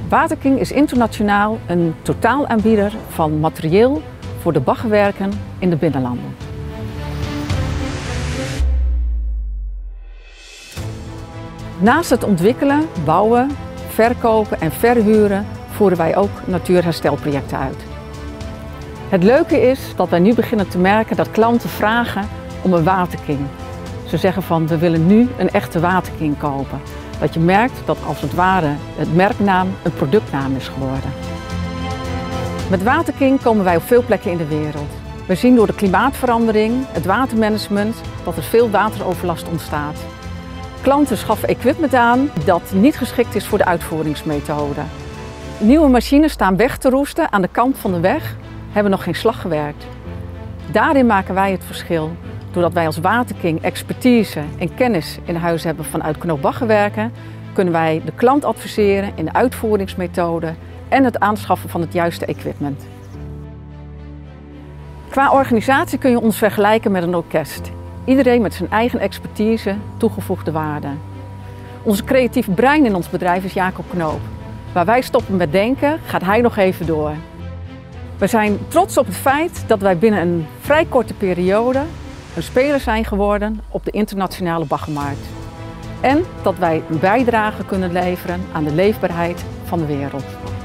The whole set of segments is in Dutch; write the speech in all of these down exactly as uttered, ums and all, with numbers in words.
Waterking is internationaal een totaalaanbieder van materieel voor de baggerwerken in de binnenlanden. Naast het ontwikkelen, bouwen, verkopen en verhuren voeren wij ook natuurherstelprojecten uit. Het leuke is dat wij nu beginnen te merken dat klanten vragen om een Waterking. Ze zeggen van we willen nu een echte Waterking kopen. Dat je merkt dat als het ware het merknaam een productnaam is geworden. Met Waterking komen wij op veel plekken in de wereld. We zien door de klimaatverandering, het watermanagement, dat er veel wateroverlast ontstaat. Klanten schaffen equipment aan dat niet geschikt is voor de uitvoeringsmethode. Nieuwe machines staan weg te roesten aan de kant van de weg, hebben nog geen slag gewerkt. Daarin maken wij het verschil. Doordat wij als Waterking expertise en kennis in huis hebben vanuit Knoop Baggerwerken, kunnen wij de klant adviseren in de uitvoeringsmethode en het aanschaffen van het juiste equipment. Qua organisatie kun je ons vergelijken met een orkest. Iedereen met zijn eigen expertise, toegevoegde waarde. Onze creatieve brein in ons bedrijf is Jacob Knoop. Waar wij stoppen met denken, gaat hij nog even door. We zijn trots op het feit dat wij binnen een vrij korte periode een speler zijn geworden op de internationale baggermarkt. En dat wij een bijdrage kunnen leveren aan de leefbaarheid van de wereld.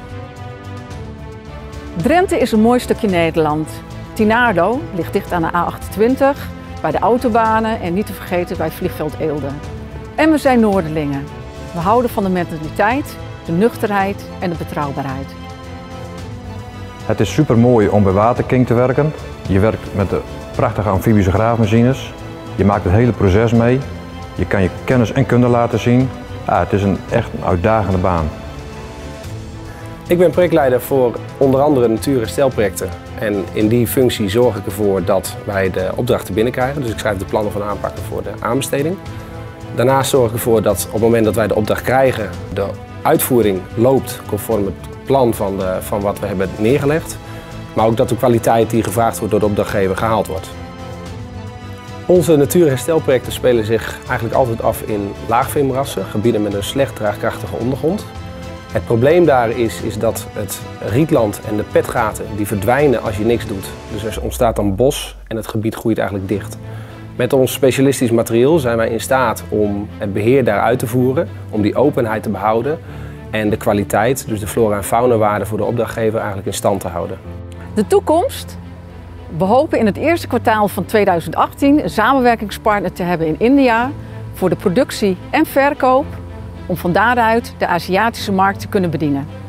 Drenthe is een mooi stukje Nederland. Tynardo ligt dicht aan de A achtentwintig, bij de autobanen en niet te vergeten bij vliegveld Eelde. En we zijn Noorderlingen. We houden van de mentaliteit, de nuchterheid en de betrouwbaarheid. Het is super mooi om bij Waterking te werken. Je werkt met de prachtige amfibische graafmachines. Je maakt het hele proces mee. Je kan je kennis en kunde laten zien. Ja, het is een echt een uitdagende baan. Ik ben projectleider voor onder andere natuurherstelprojecten. En in die functie zorg ik ervoor dat wij de opdrachten binnenkrijgen. Dus ik schrijf de plannen van aanpakken voor de aanbesteding. Daarnaast zorg ik ervoor dat op het moment dat wij de opdracht krijgen, de uitvoering loopt conform het plan van, de, van wat we hebben neergelegd. Maar ook dat de kwaliteit die gevraagd wordt door de opdrachtgever gehaald wordt. Onze natuurherstelprojecten spelen zich eigenlijk altijd af in laagveenmoerassen, gebieden met een slecht draagkrachtige ondergrond. Het probleem daar is, is dat het rietland en de petgaten die verdwijnen als je niks doet. Dus er ontstaat dan bos en het gebied groeit eigenlijk dicht. Met ons specialistisch materieel zijn wij in staat om het beheer daar uit te voeren, om die openheid te behouden en de kwaliteit, dus de flora- en faunawaarde voor de opdrachtgever eigenlijk in stand te houden. De toekomst? We hopen in het eerste kwartaal van tweeduizend achttien een samenwerkingspartner te hebben in India voor de productie en verkoop om van daaruit de Aziatische markt te kunnen bedienen.